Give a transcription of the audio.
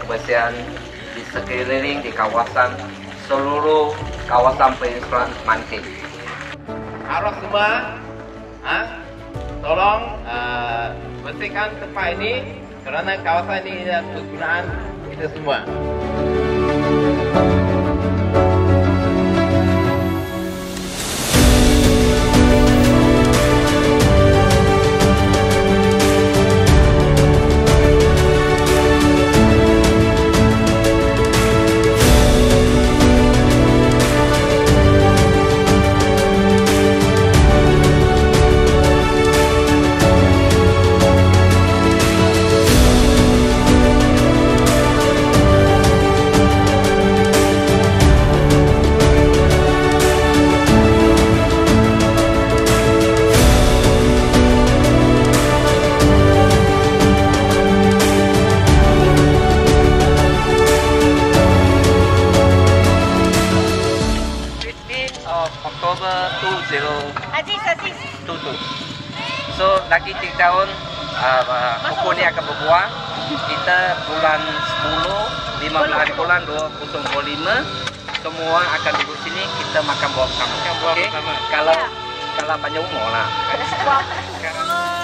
kebersihan di sekeliling di kawasan seluruh kawasan Peninsulan Manting. Harus semua tolong bersihkan tempat ini kerana kawasan ini adalah kegunaan kita semua. Oktober 2022. So lagi 3 tahun pokok ni akan berbuah. Kita bulan 10, 15 bulan 2025 semua akan duduk sini kita makan buah bersama. Okay? Kalau panjang umur lah.